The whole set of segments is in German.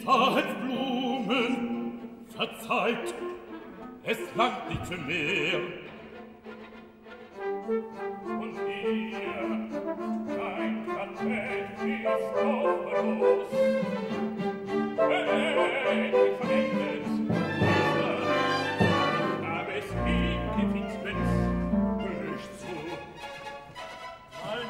Wahrheitsblumen, verzeiht, es langt nicht für mehr. Und ihr, mein Patent ist hoffnungslos. Ich verendet, aber es gibt Finsternis, höchst zu. Mein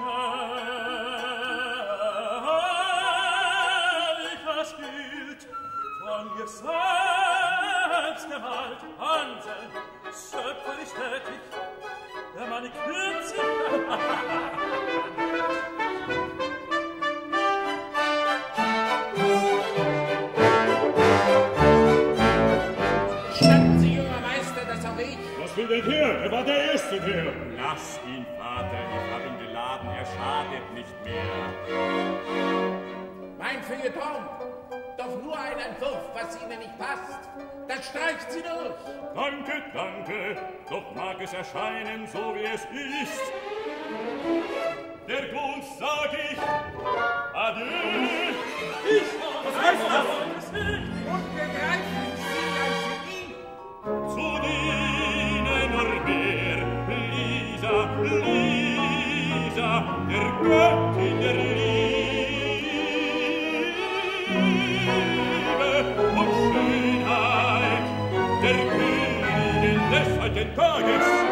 herrliches Bild von ihr selbst gemalt, Hansel, schöpferisch tätig, der meine Kürze. Statten Sie, junger Meister, das auch ich. Was will denn her? Er war der Erste, der. Lass ihn, Vater, ich hab ihn geladen, er schadet nicht mehr. Mein Feuilleton, doch nur ein Entwurf, was Ihnen nicht passt. Das streicht Sie durch. Danke, danke, doch mag es erscheinen, so wie es ist. Der Grund sag ich, adieu. Was heißt das? Unbegreiflich, Sie als Genie. Zu dienen nur mehr, Lisa, Lisa, der Göttin der Liebe und Schönheit, der Königin des alten Tages.